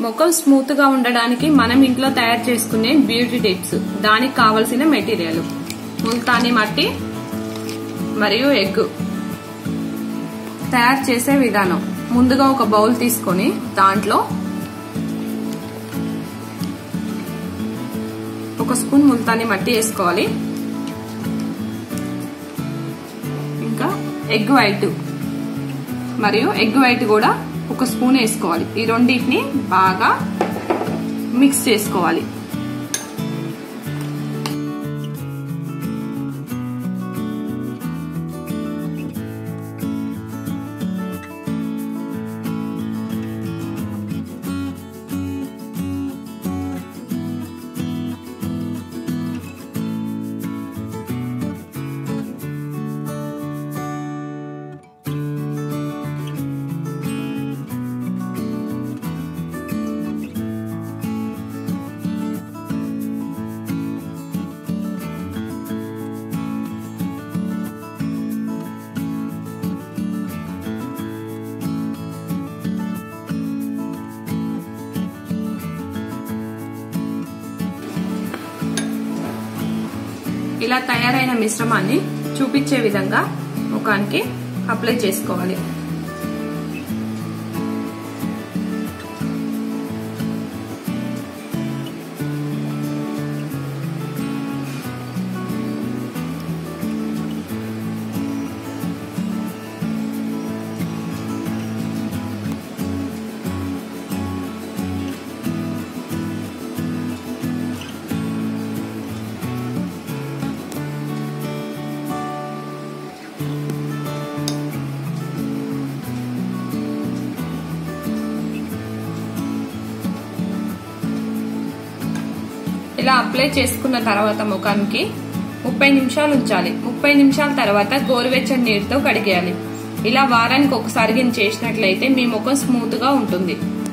ముఖం స్మూత్ గా ఉండడానికి మనం ఇంట్లో తయారు చేసుకునే బ్యూటీ టిప్స్. దానికి కావలసిన మెటీరియల్ ముల్తానీ మట్టి మరియు ఎగ్. తయారు చేసే విధానం: ముందుగా ఒక బౌల్ తీసుకొని దాంట్లో ఒక స్పూన్ ముల్తానీ మట్టి వేసుకోవాలి. ఇంకా ఎగ్ వైట్ మరియు ఎగ్ వైట్ కూడా ఒక స్పూన్ వేసుకోవాలి. ఈ రెండింటిని బాగా మిక్స్ చేసుకోవాలి. ఇలా తయారైన మిశ్రమాన్ని చూపించే విధంగా ముఖానికి అప్లై చేసుకోవాలి. ఇలా అప్లై చేసుకున్న తర్వాత ముఖానికి 30 నిమిషాలు ఉంచాలి. 30 నిమిషాల తర్వాత గోరువెచ్చని నీటితో కడిగేయాలి. ఇలా వారానికి ఒకసారి చేసినట్లయితే మీ ముఖం స్మూత్ గా ఉంటుంది.